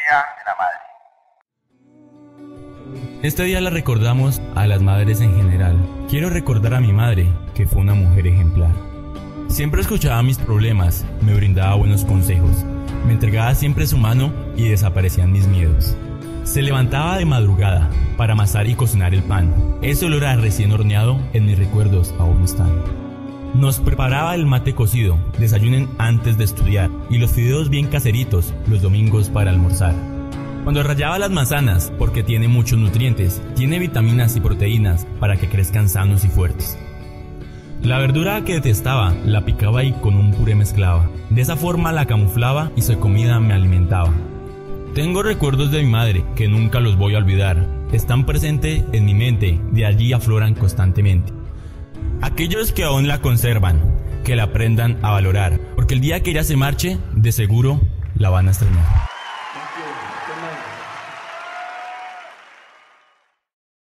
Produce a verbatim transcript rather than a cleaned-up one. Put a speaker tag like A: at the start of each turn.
A: Día de la Madre.
B: Este día la recordamos a las madres en general. Quiero recordar a mi madre, que fue una mujer ejemplar. Siempre escuchaba mis problemas, me brindaba buenos consejos, me entregaba siempre su mano y desaparecían mis miedos. Se levantaba de madrugada para amasar y cocinar el pan. Ese olor a recién horneado en mis recuerdos aún están. Nos preparaba el mate cocido, desayunen antes de estudiar, y los fideos bien caseritos los domingos para almorzar. Cuando rallaba las manzanas, porque tiene muchos nutrientes, tiene vitaminas y proteínas para que crezcan sanos y fuertes. La verdura que detestaba, la picaba y con un puré mezclaba. De esa forma la camuflaba y su comida me alimentaba. Tengo recuerdos de mi madre que nunca los voy a olvidar. Están presentes en mi mente, de allí afloran constantemente. Aquellos que aún la conservan, que la aprendan a valorar, porque el día que ella se marche, de seguro la van a extrañar.
C: Thank you. Good night.